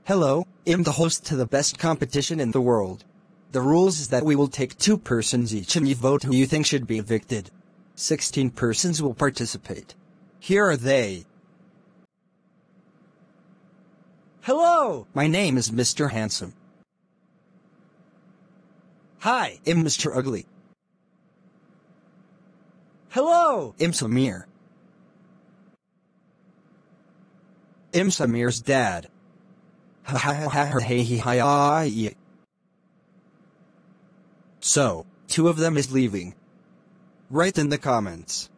Hello, I'm the host to the best competition in the world. The rules is that we will take 2 persons each and you vote who you think should be evicted. 16 persons will participate. Here are they. Hello, my name is Mr. Handsome. Hi, I'm Mr. Ugly. Hello, I'm Samir. I'm Samir's dad. Ha ha ha ha hey he hi ah. So, 2 of them is leaving. Write in the comments.